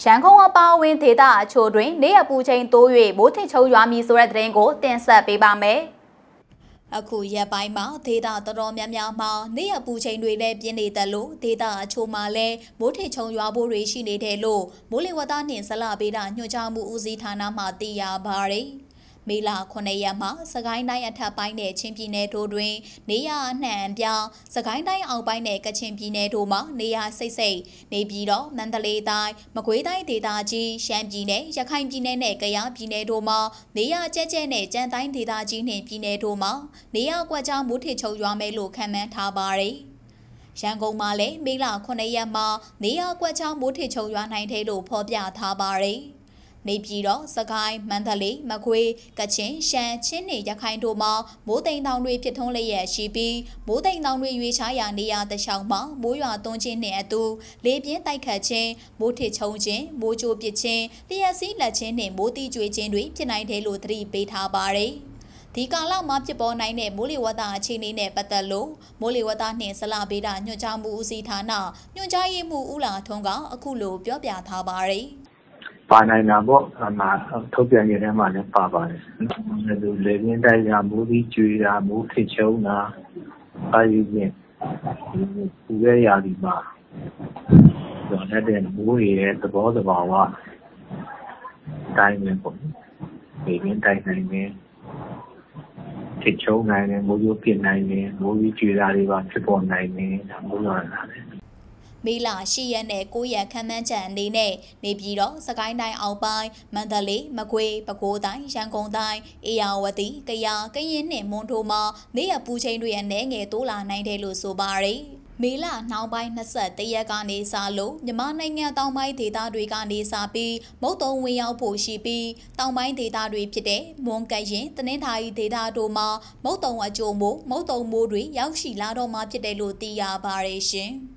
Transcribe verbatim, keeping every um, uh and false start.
န်ကုန်အပါအဝင်ဒေသအချို့တွင်နေရပူချိန်တိုး၍မိုးထစ်ချုံရွာမည်ဆိုတဲ့သတင်းကိုတင်ဆက်ပေးပါမယ်။အခုရက်ပိုင်းမှာဒေသတော်တော်များများမှာနေရပူချိန်တွေလည်းပြင်းနေတယ်လို့ဒေသအချို့မှာလည်းမိုးထစ်ချုံရွာဖို့တွေရှိနေတယ်လို့မိုးလေဝသနှင့်ဇလဗေဒညွှန်ကြားမှုဦးစီးဌာနမှသိရပါတယ်။မေလခုနှစ်ရက်မှာစကိုင်းတိုင်းအထက်ပိုင်းနဲ့ချင်းပြည်နယ်တို့တွင်နေရအနှံ့ပြစကိုင်းတိုင်းအောက်ပိုင်းနဲ့ကချင်ပြည်နယ်တို့မှာနေရစိတ်စိတ်နေပြည်တော်မန္တလေးတိုင်းမကွေးတိုင်းဒေသကြီးရှမ်းပြည်နယ်ရခိုင်ပြည်နယ်နဲ့ကယားပြည်နယ်တို့မှာနေရကျဲကျဲနဲ့ကြံတိုင်းဒေသကြီးနှင့်ပြည်နယ်တို့မှာနေရကွက်ကြားမိုးထစ်ချုံရွာမယ်လို့ခန့်မှန်းထားပါတယ်။ရန်ကုန်မှာလည်းမေလခုနှစ်ရက်မှာနေရကွက်ချောင်းမိုးထစ်ချုံရွာနိုင်တယ်လို့ဖော်ပြထားပါတယ်။နေပြည်တော်စကိုင်းမန္တလေးမကွေးကချင်ရှမ်းချင်းနေရခိုင်တို့မှာမိုးတိမ်တောင်တွေဖြစ်ထွန်းလျက်ရှိပြီးမိုးတိမ်တောင်တွေရွေချရာနေရာတခြားမှာမိုးရွာသွန်းခြင်းနဲ့အတူလေပြင်းတိုက်ခတ်ခြင်းမိုးထစ်ချုံခြင်းမိုးကြိုးပစ်ခြင်းလျှက်စီးလက်ခြင်းနဲ့မိုးတိကျွေခြင်းတွေဖြစ်နိုင်တယ်လို့သတိပေးထားပါတယ်။ဒီကာလမှာဖြစ်ပေါ်နိုင်တဲ့မိုးလေဝသအခြေအနေနဲ့ပတ်သက်လို့မိုးလေဝသနှင့်ဇလဗေဒညွှန်ကြားမှုဦးစီးဌာနညွှန်ကြားရေးမှူးဦးလာထွန်းကအခုလိုပြောပြထားပါတယ်။ပါနိုင်တာပေါ့အမှထုတ်ပြန်ရတဲ့မှာလည်းပါပါတယ်။ဒီလေပြင်းတိုက်ရာမိုးကြီးကျွေတာမိုးထစ်ချုံတာအဲဒီပြင်ပူတဲ့ရာဒီမှာတော့လည်းတဲ့မိုးရဲ့သဘောတဘာဝတိုင်းပဲပေါ့။လေပြင်းတိုက်နိုင်တယ်ထစ်ချုံနိုင်တယ်မိုးရိုးပြစ်နိုင်တယ်မိုးကြီးကျွေတာတွေပါဖြစ်ပေါ်နိုင်တယ်ဒါမိုးရွာတာလေမေလရှစ်ရက်နဲ့ကိုးရက်ခန့်မှန်းချက်အနေနဲ့နေပြည်တော်စကိုင်းတိုင်းအောက်ပိုင်းမန္တလေးမကွေးပဲခူးတိုင်းရန်ကုန်တိုင်းအေရဝတီကယားကရင်နှင့်မွန်ထိုမှာနေရပူချိန်တွေအနေငယ်တိုးလာနိုင်တယ်လို့ဆိုပါတယ်။မေလနှောင်းပိုင်း၂၁ရက်ကနေစလို့မြန်မာနိုင်ငံတောင်ပိုင်းဒေသတွေကနေစပြီးမုတ်တုံဝင်ရောက်ဖို့ရှိပြီးတောင်ပိုင်းဒေသတွေဖြစ်တဲ့မွန်ကရင်တနင်္သာရီဒေသတို့မှာမုတ်တုံအကျိုးမိုးမုတ်တုံမိုးတွေရောက်ရှိလာတော့မှဖြစ်တယ်လို့သိရပါတယ်ရှင်။